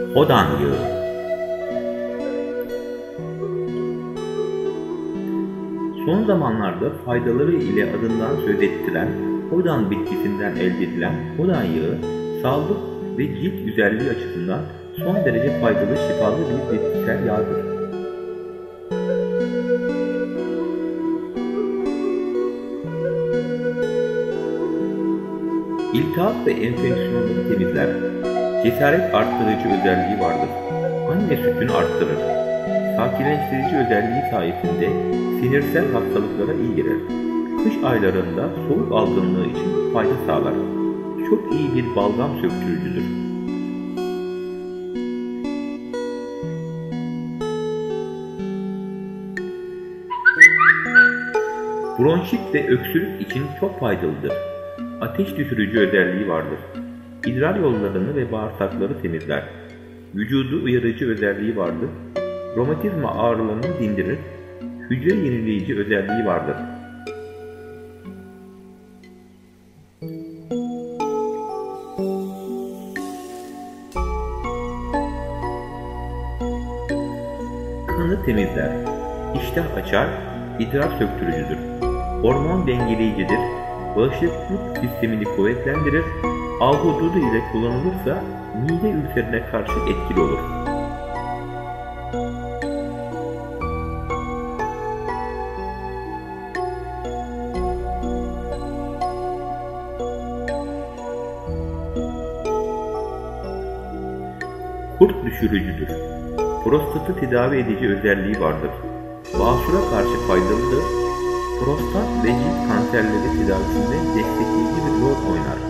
Hodan yağı. Son zamanlarda faydaları ile adından söz ettiren Hodan bitkisinden elde edilen Hodan yağı, sağlık ve cilt güzelliği açısından son derece faydalı, şifalı bir bitkisel yağdır. İltihap ve enfeksiyonları temizler. Cesaret arttırıcı özelliği vardır. Anne sütünü arttırır. Sakinleştirici özelliği sayesinde sinirsel hastalıklara iyi gelir. Kış aylarında soğuk algınlığı için fayda sağlar. Çok iyi bir balgam söktürücüdür. Bronşit ve öksürük için çok faydalıdır. Ateş düşürücü özelliği vardır. İdrar yollarını ve bağırsakları temizler. Vücudu uyarıcı özelliği vardır. Romatizma ağrılarını dindirir. Hücre yenileyici özelliği vardır. Kanı temizler. İştah açar, idrar söktürücüdür. Hormon dengeleyicidir. Bağışıklık sistemini kuvvetlendirir. Ahududu ile kullanılırsa mide ülserine karşı etkili olur. Kurt düşürücüdür. Prostatı tedavi edici özelliği vardır. Basura karşı faydalıdır. Prostat ve cilt kanserleri tedavisinde destekleyici bir rol oynar.